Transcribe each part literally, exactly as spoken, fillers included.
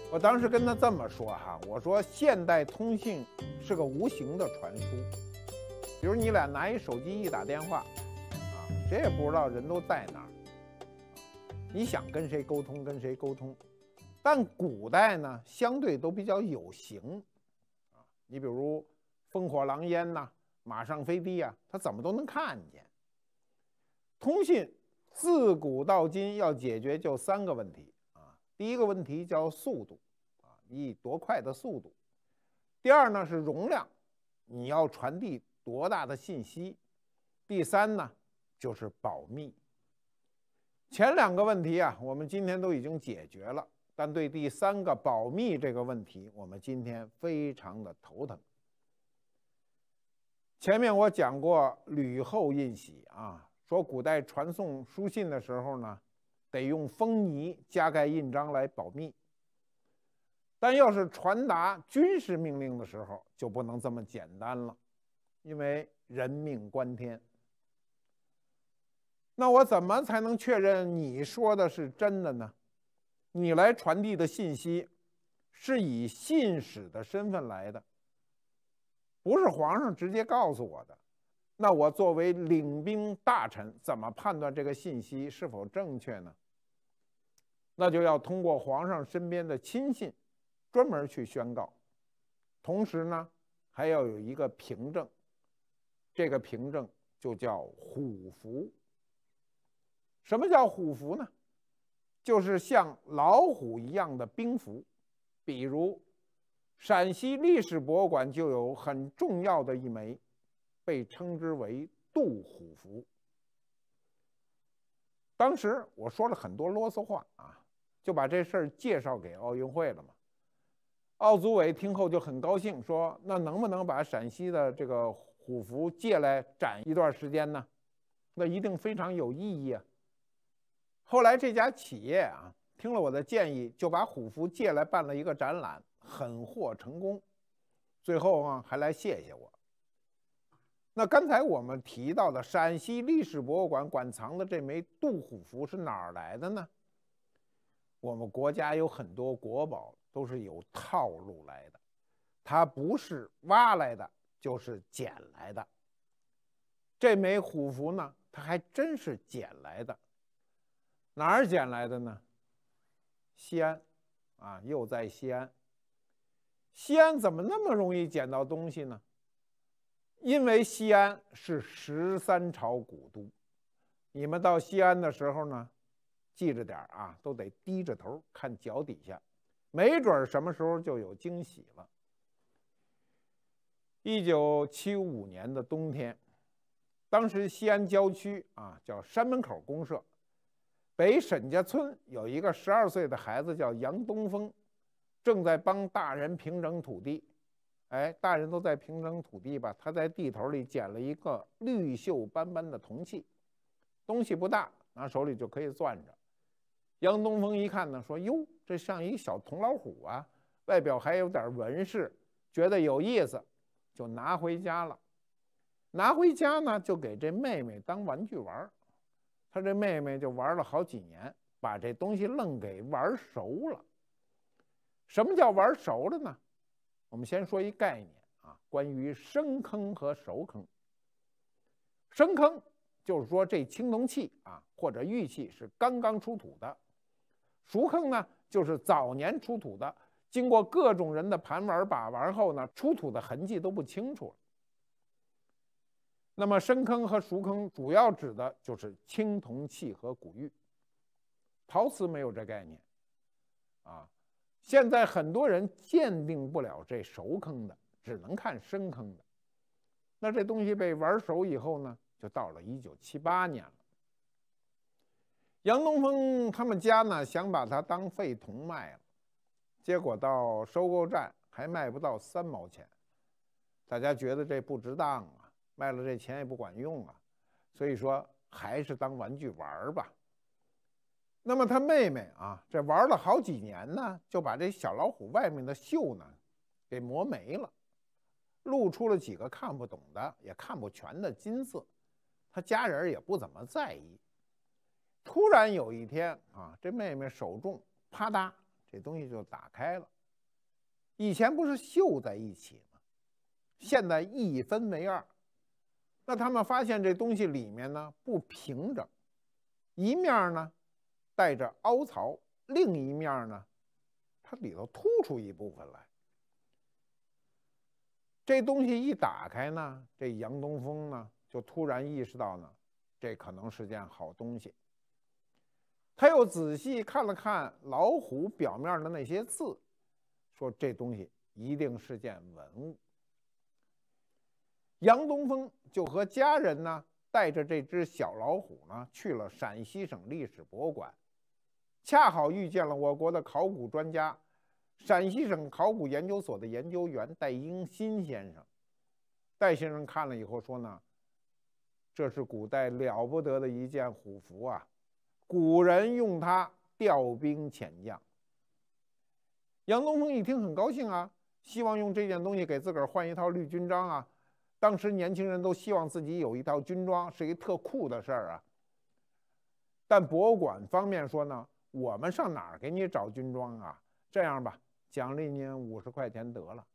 我当时跟他这么说哈，我说现代通信是个无形的传输，比如你俩拿一手机一打电话，啊，谁也不知道人都在哪儿，你想跟谁沟通跟谁沟通。但古代呢，相对都比较有形，啊，你比如烽火狼烟呐、马上飞地啊，他怎么都能看见。通信自古到今要解决就三个问题。第一个问题叫速度，啊，你以多快的速度。第二呢是容量，你要传递多大的信息。第三呢就是保密。前两个问题啊，我们今天都已经解决了，但对第三个保密这个问题，我们今天非常的头疼。前面我讲过吕后印玺啊，说古代传送书信的时候呢，得用封泥加盖印章来保密，但要是传达军事命令的时候，就不能这么简单了，因为人命关天。那我怎么才能确认你说的是真的呢？你来传递的信息是以信使的身份来的，不是皇上直接告诉我的。那我作为领兵大臣，怎么判断这个信息是否正确呢？那就要通过皇上身边的亲信专门去宣告，同时呢还要有一个凭证，这个凭证就叫虎符。什么叫虎符呢？就是像老虎一样的兵符。比如陕西历史博物馆就有很重要的一枚，被称之为杜虎符。当时我说了很多啰嗦话啊，就把这事儿介绍给奥运会了嘛。奥组委听后就很高兴，说那能不能把陕西的这个虎符借来展一段时间呢？那一定非常有意义啊。后来这家企业啊，听了我的建议，就把虎符借来办了一个展览，很获成功。最后啊，还来谢谢我。那刚才我们提到的陕西历史博物馆馆藏的这枚杜虎符是哪儿来的呢？我们国家有很多国宝都是有套路来的，它不是挖来的，就是捡来的。这枚虎符呢，它还真是捡来的。哪儿捡来的呢？西安啊，又在西安。西安怎么那么容易捡到东西呢？因为西安是十三朝古都，你们到西安的时候呢，记着点啊，都得低着头看脚底下，没准什么时候就有惊喜了。一九七五年的冬天，当时西安郊区啊叫山门口公社，北沈家村有一个十二岁的孩子叫杨东风，正在帮大人平整土地。哎，大人都在平整土地吧，他在地头里捡了一个绿锈斑斑的铜器，东西不大，拿手里就可以攥着。杨东风一看呢，说：“哟，这像一小铜老虎啊，外表还有点纹饰，觉得有意思，就拿回家了。拿回家呢，就给这妹妹当玩具玩。他这妹妹就玩了好几年，把这东西愣给玩熟了。什么叫玩熟了呢？我们先说一概念啊，关于生坑和熟坑。生坑就是说这青铜器啊或者玉器是刚刚出土的，熟坑呢就是早年出土的，经过各种人的盘玩把玩后呢，出土的痕迹都不清楚了。那么生坑和熟坑主要指的就是青铜器和古玉，陶瓷没有这概念啊。现在很多人鉴定不了这熟坑的，只能看生坑的。那这东西被玩熟以后呢，就到了一九七八年了。杨东风他们家呢想把它当废铜卖了，结果到收购站还卖不到三毛钱，大家觉得这不值当啊，卖了这钱也不管用啊，所以说还是当玩具玩吧。那么他妹妹啊，这玩了好几年呢，就把这小老虎外面的锈呢给磨没了，露出了几个看不懂的也看不全的金色，他家人也不怎么在意。突然有一天啊，这妹妹手重啪嗒， 这东西就打开了。以前不是绣在一起吗？现在一分为二。那他们发现这东西里面呢不平整，一面呢带着凹槽，另一面呢它里头凸出一部分来。这东西一打开呢，这杨东风呢就突然意识到呢，这可能是件好东西。他又仔细看了看老虎表面的那些字，说这东西一定是件文物。杨东风就和家人呢带着这只小老虎呢去了陕西省历史博物馆，恰好遇见了我国的考古专家陕西省考古研究所的研究员戴英新先生。戴先生看了以后说呢，这是古代了不得的一件虎符啊，古人用它调兵遣将。杨东风一听很高兴啊，希望用这件东西给自个儿换一套绿军装啊。当时年轻人都希望自己有一套军装，是一特酷的事儿啊。但博物馆方面说呢，我们上哪儿给你找军装啊？这样吧，奖励您五十块钱得了。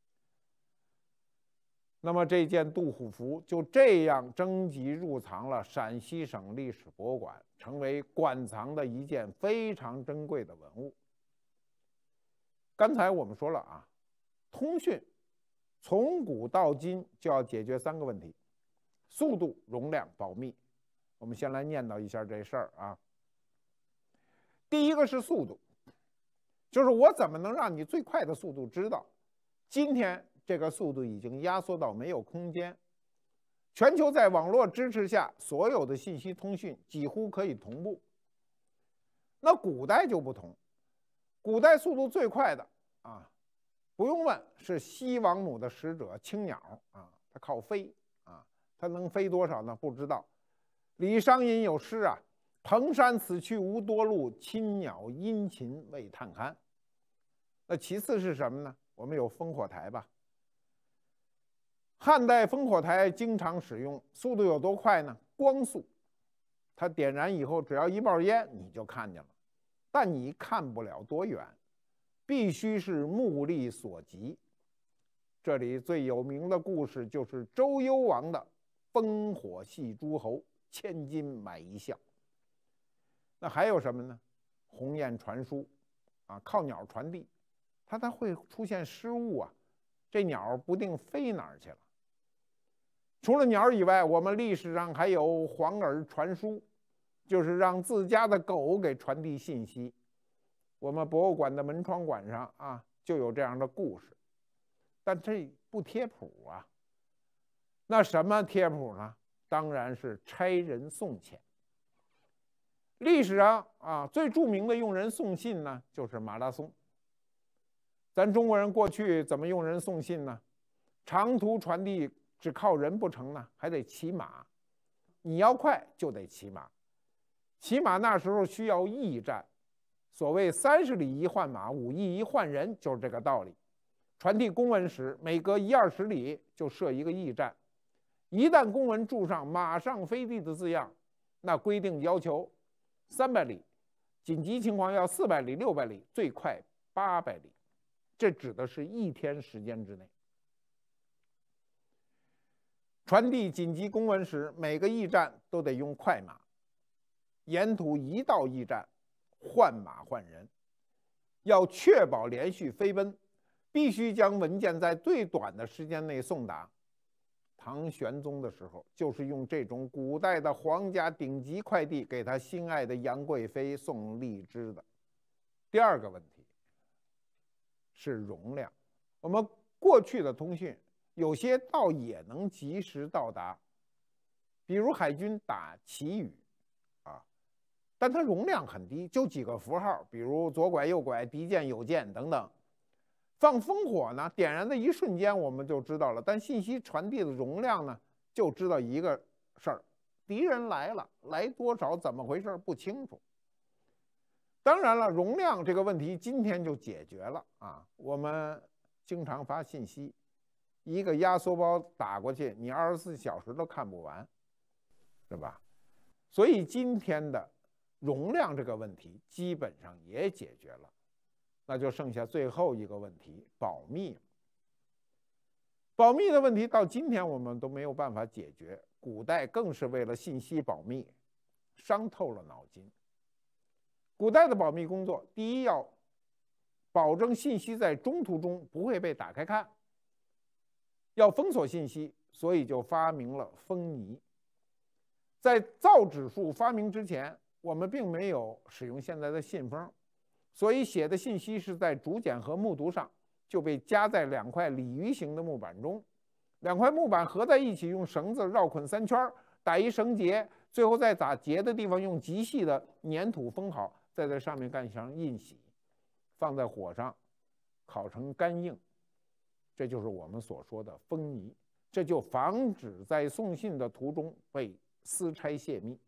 那么这件杜虎符就这样征集入藏了陕西省历史博物馆，成为馆藏的一件非常珍贵的文物。刚才我们说了啊，通讯从古到今就要解决三个问题：速度、容量、保密。我们先来念叨一下这事儿啊。第一个是速度，就是我怎么能让你最快的速度知道？今天这个速度已经压缩到没有空间，全球在网络支持下，所有的信息通讯几乎可以同步。那古代就不同，古代速度最快的啊，不用问，是西王母的使者青鸟啊，它靠飞啊，它能飞多少呢？不知道。李商隐有诗啊：“蓬山此去无多路，青鸟殷勤为探看。”那其次是什么呢？我们有烽火台吧。汉代烽火台经常使用，速度有多快呢？光速，它点燃以后，只要一包烟你就看见了，但你看不了多远，必须是目力所及。这里最有名的故事就是周幽王的烽火戏诸侯，千金买一笑。那还有什么呢？鸿雁传书啊，靠鸟传递，它它会出现失误啊，这鸟不定飞哪儿去了。除了鸟以外，我们历史上还有黄耳传书，就是让自家的狗给传递信息。我们博物馆的门窗馆上啊就有这样的故事，但这不贴谱啊。那什么贴谱呢？当然是差人送钱。历史上啊最著名的用人送信呢，就是马拉松。咱中国人过去怎么用人送信呢？长途传递只靠人不成呢，还得骑马。你要快就得骑马，骑马那时候需要驿站。所谓三十里一换马，五驿一换人，就是这个道理。传递公文时，每隔一二十里就设一个驿站。一旦公文注上马上飞递的字样，那规定要求三百里，紧急情况要四百里、六百里，最快八百里。这指的是一天时间之内。传递紧急公文时，每个驿站都得用快马，沿途一到驿站换马换人，要确保连续飞奔，必须将文件在最短的时间内送达。唐玄宗的时候，就是用这种古代的皇家顶级快递给他心爱的杨贵妃送荔枝的。第二个问题是容量。我们过去的通讯有些倒也能及时到达，比如海军打旗语啊，但它容量很低，就几个符号，比如左拐右拐、敌舰有舰等等。放烽火呢，点燃的一瞬间我们就知道了，但信息传递的容量呢，就知道一个事儿：敌人来了，来多少，怎么回事不清楚。当然了，容量这个问题今天就解决了啊。我们经常发信息，一个压缩包打过去，你二十四小时都看不完，是吧？所以今天的容量这个问题基本上也解决了。 那就剩下最后一个问题，保密。保密的问题到今天我们都没有办法解决，古代更是为了信息保密，伤透了脑筋。古代的保密工作，第一要保证信息在中途中不会被打开看，要封锁信息，所以就发明了封泥。在造纸术发明之前，我们并没有使用现在的信封，所以写的信息是在竹简和木牍上就被夹在两块鲤鱼形的木板中，两块木板合在一起，用绳子绕捆三圈，打一绳结，最后在打结的地方用极细的粘土封好，再在上面盖上印玺，放在火上烤成干硬，这就是我们所说的封泥。这就防止在送信的途中被私拆泄密。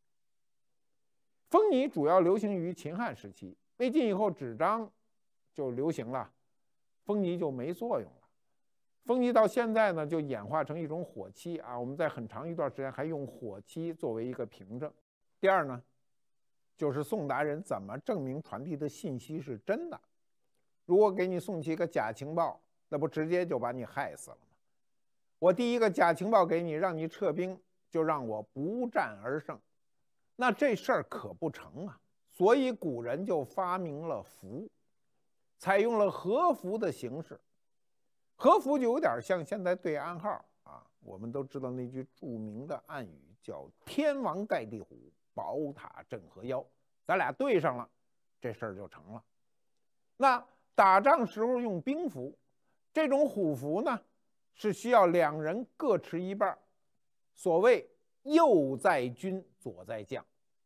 封泥主要流行于秦汉时期，魏晋以后纸张就流行了，封泥就没作用了。封泥到现在呢，就演化成一种火漆啊，我们在很长一段时间还用火漆作为一个凭证。第二呢，就是送达人怎么证明传递的信息是真的？如果给你送去一个假情报，那不直接就把你害死了吗？我第一个假情报给你，让你撤兵，就让我不战而胜，那这事儿可不成啊！所以古人就发明了符，采用了和符的形式。和符就有点像现在对暗号啊，我们都知道那句著名的暗语叫“天王盖地虎，宝塔镇河妖”，咱俩对上了，这事儿就成了。那打仗时候用兵符，这种虎符呢，是需要两人各持一半，所谓右在军，左在将。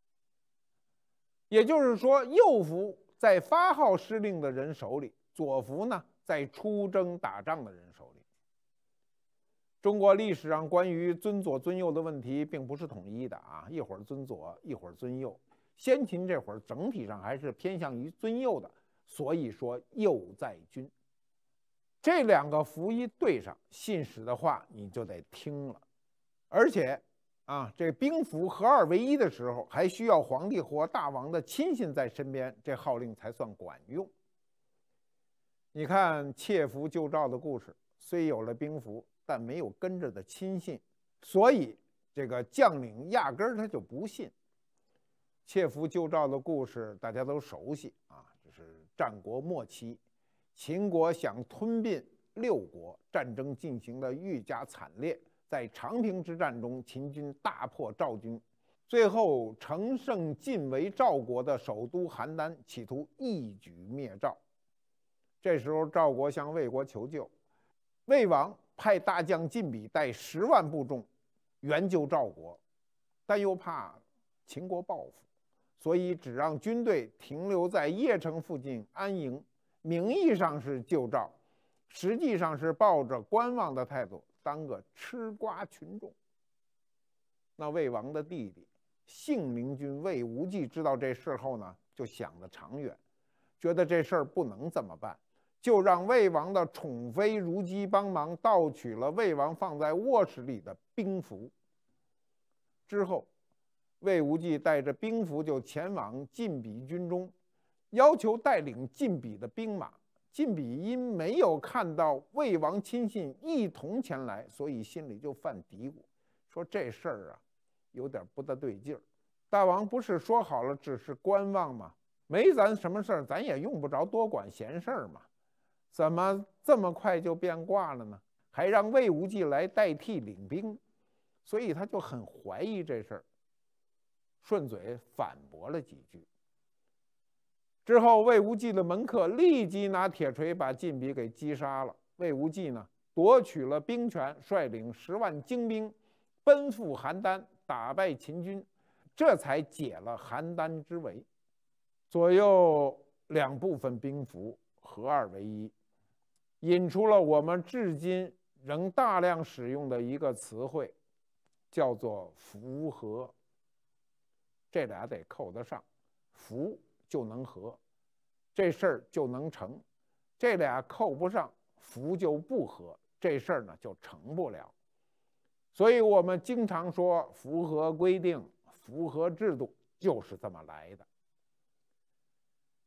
也就是说，右符在发号施令的人手里，左符呢在出征打仗的人手里。中国历史上关于尊左尊右的问题并不是统一的啊，一会儿尊左，一会儿尊右。先秦这会儿整体上还是偏向于尊右的，所以说右在军。这两个符一对上，信使的话你就得听了。而且啊，这兵符合二为一的时候，还需要皇帝或大王的亲信在身边，这号令才算管用。你看窃符救赵的故事，虽有了兵符，但没有跟着的亲信，所以这个将领压根儿他就不信。窃符救赵的故事大家都熟悉啊，这是战国末期，秦国想吞并六国，战争进行得愈加惨烈。在长平之战中，秦军大破赵军，最后乘胜进围赵国的首都邯郸，企图一举灭赵。这时候赵国向魏国求救，魏王派大将晋鄙带十万部众援救赵国，但又怕秦国报复，所以只让军队停留在邺城附近安营，名义上是救赵，实际上是抱着观望的态度，当个吃瓜群众。那魏王的弟弟信明君魏无忌知道这事后呢，就想得长远，觉得这事儿不能这么办，就让魏王的宠妃如姬帮忙盗取了魏王放在卧室里的兵符。之后魏无忌带着兵符就前往晋鄙军中，要求带领晋鄙的兵马。晋鄙因没有看到魏王亲信一同前来，所以心里就犯嘀咕，说这事儿啊有点不大对劲儿。大王不是说好了只是观望吗？没咱什么事儿，咱也用不着多管闲事儿嘛，怎么这么快就变卦了呢？还让魏无忌来代替领兵，所以他就很怀疑这事儿，顺嘴反驳了几句。之后，魏无忌的门客立即拿铁锤把晋鄙给击杀了。魏无忌呢，夺取了兵权，率领十万精兵奔赴邯郸，打败秦军，这才解了邯郸之围。左右两部分兵符合二为一，引出了我们至今仍大量使用的一个词汇，叫做符合。这俩得扣得上，符就能合，这事儿就能成；这俩扣不上，符就不合，这事儿呢就成不了。所以我们经常说符合规定、符合制度，就是这么来的。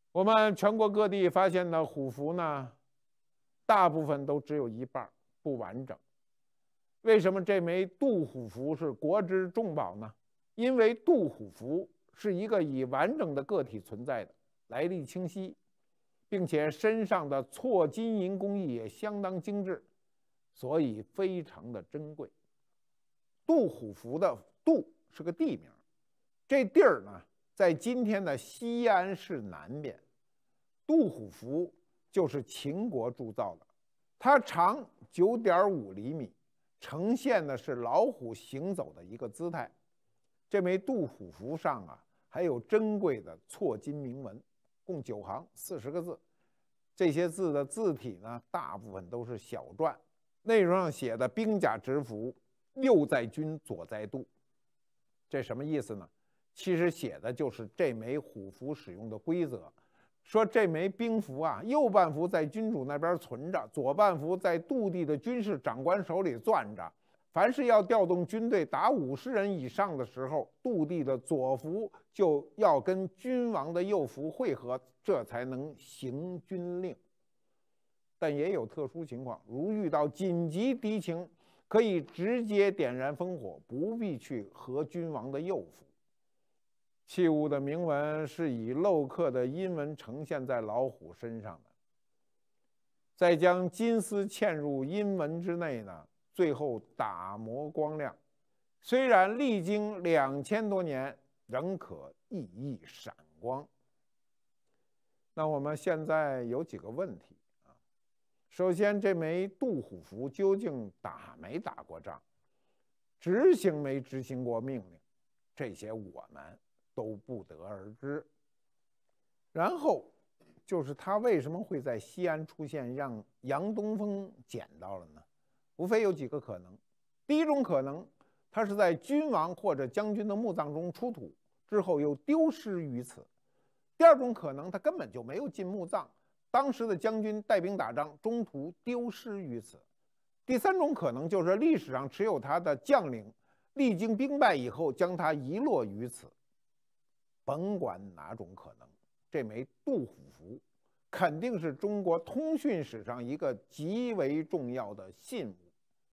我们全国各地发现的虎符呢，大部分都只有一半不完整。为什么这枚杜虎符是国之重宝呢？因为杜虎符是一个以完整的个体存在的，来历清晰，并且身上的错金银工艺也相当精致，所以非常的珍贵。杜虎符的杜是个地名，这地儿呢在今天的西安市南边。杜虎符就是秦国铸造的，它长 九点五厘米，呈现的是老虎行走的一个姿态。这枚杜虎符上啊还有珍贵的错金铭文，共九行，四十个字。这些字的字体呢，大部分都是小篆，内容上写的兵甲直符，右在军，左在杜。这什么意思呢？其实写的就是这枚虎符使用的规则。说这枚兵符啊，右半幅在君主那边存着，左半幅在杜地的军事长官手里攥着。凡是要调动军队达五十人以上的时候，杜地的左幅就要跟君王的右幅会合，这才能行军令。但也有特殊情况，如遇到紧急敌情，可以直接点燃烽火，不必去合君王的右幅。器物的铭文是以镂刻的阴文呈现在老虎身上的，再将金丝嵌入阴文之内呢，最后打磨光亮。虽然历经两千多年，仍可熠熠闪光。那我们现在有几个问题啊？首先，这枚杜虎符究竟打没打过仗，执行没执行过命令？这些我们都不得而知。然后就是他为什么会在西安出现，让杨东风捡到了呢？无非有几个可能。第一种可能，他是在君王或者将军的墓葬中出土之后又丢失于此。第二种可能，他根本就没有进墓葬，当时的将军带兵打仗，中途丢失于此。第三种可能就是历史上持有他的将领历经兵败以后，将他遗落于此。甭管哪种可能，这枚杜虎符肯定是中国通讯史上一个极为重要的信物。